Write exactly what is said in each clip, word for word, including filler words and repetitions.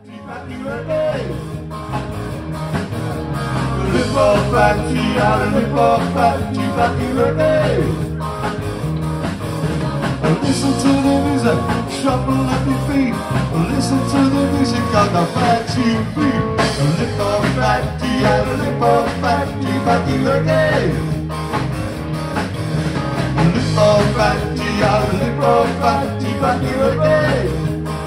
fatty, fatty reggae. Lip up fatty, I'll lip up fatty, fatty reggae. Listen to the music, shuffle at your feet. Listen to the music on the fatty beat. Lip up fatty, I'll lip up fatty, fatty reggae. Lip up fatty, I'll lip up fatty, fatty reggae.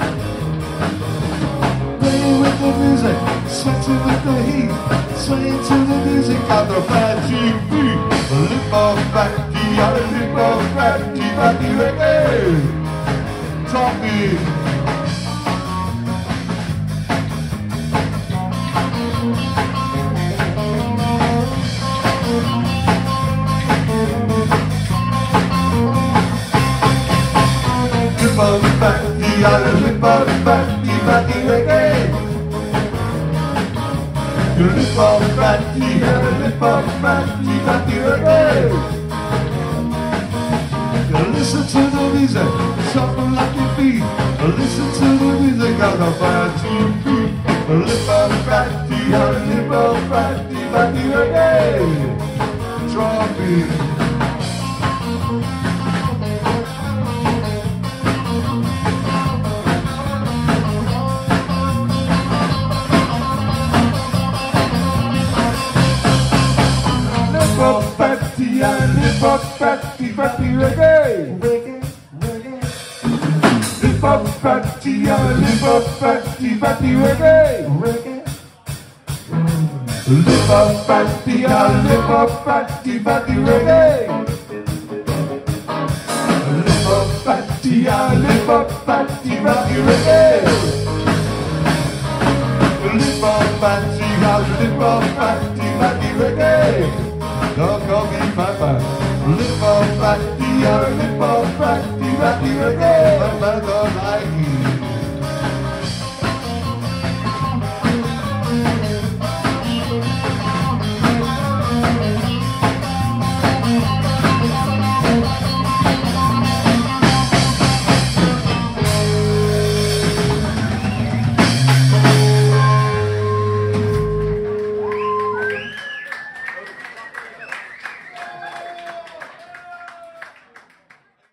Playing with the music, sweating with the heat, swaying to the music on the fatty beat. Lip up fatty, I'll lip up fatty, fatty reggae. Talking. Lip up fatty, I'll lip up fatty, fatty reggae. You lip up fatty, I'll lip up fatty, fatty reggae. Listen to the music, shuffle like your feet. Listen to the music on the fatty beat. Lip up fatty, I'll lip up fatty, fatty reggae. Drop it. Fatty, I live up fatty, fatty reggae. Reggae, reggae. Live up fatty, I live up fatty, fatty reggae. Reggae. Live up fatty, I live up fatty, fatty reggae. Live up fatty, I live up fatty, fatty reggae. Live up fatty, I live up fatty, fatty reggae. Don't go get my back. Lip up fatty, I lip up fatty, fatty reggae. My mother like you.